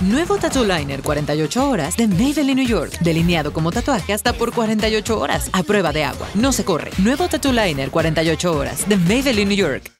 Nuevo Tattoo Liner 48 horas de Maybelline New York. Delineado como tatuaje hasta por 48 horas. A prueba de agua. No se corre. Nuevo Tattoo Liner 48 horas de Maybelline New York.